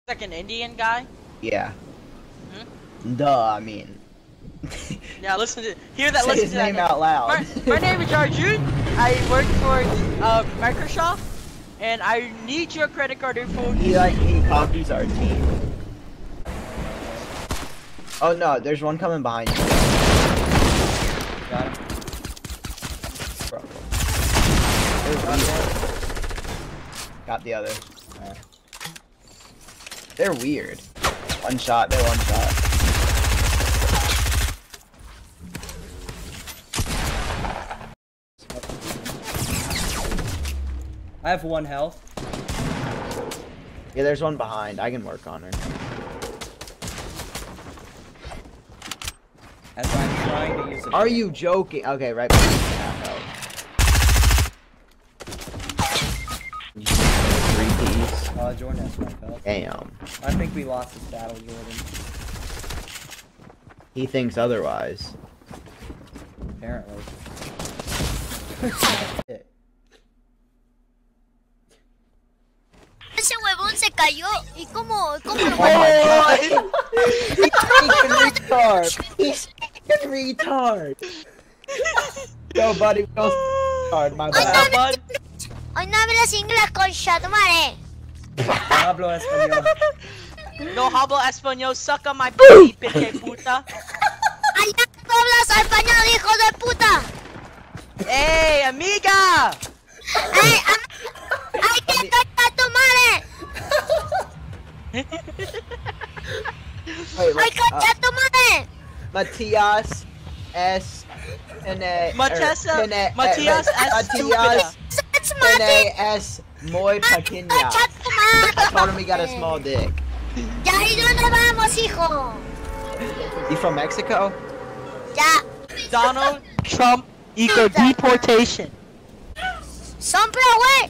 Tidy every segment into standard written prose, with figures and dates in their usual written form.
Like an Indian guy? Yeah. Hmm? Duh, I mean. Yeah, listen to hear that. Say Listen his to that name out loud. My name is Arjun. I work for Microsoft, and I need your credit card info. He copies our team. Oh no, there's one coming behind you. Got him. Bro. Got the other. They're weird. One shot, they're one shot. I have 1 health. Yeah, there's one behind. I can work on her. As I'm trying to use it. Are you joking? Okay, right behind you. Jordan has 1 health. Damn. I think we lost this battle, Jordan. He thinks otherwise. Apparently. Ese huevón se cayó y cómo lo He's freaking retard. He's freaking retard. Yo, buddy, go retard, my bad. Hoy no hablas inglés, concha tu madre. Hablo español. No hablo español, suck on my pee, pinche puta. Allá no hablas español, hijo de puta. Hey, amiga. Ay, ay, que concha tu madre. Wait, Ay, concha tu madre. Matias S. N-A. Matias S. That's Mati. N-A-S. Muy pequeña. Concha tu madre. I told him he got a small dick. Ya, ¿y dónde vamos, hijo? You from Mexico? Ya. Donald Trump equal deportation. Sombra, güey.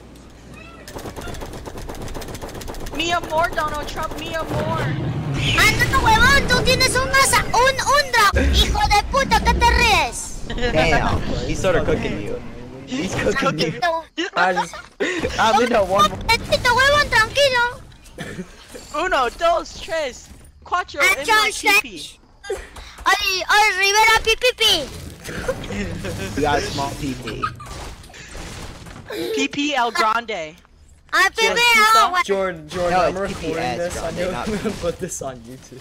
Mi amor, Donald Trump, mi amor. Anda, huevón, tú tienes un drop. Hijo de puta, ¿qué te ríes? Damn, he's sort of cooking you. He's cooking you. I'm in a one. Tantito, huevón, tranquilo. Uno, dos, tres, cuatro, en my pee. Ay, Rivera, pipipi. You got a small PP. PP El Grande. Ay, pipi, güey. Jordan, No, I'm it's recording PPS, this. I know not I'm gonna put this on YouTube.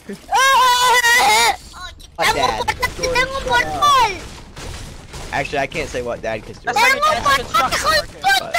What dad? Tengo un portal. Actually, I can't say what dad because That's like an construction worker. Puta.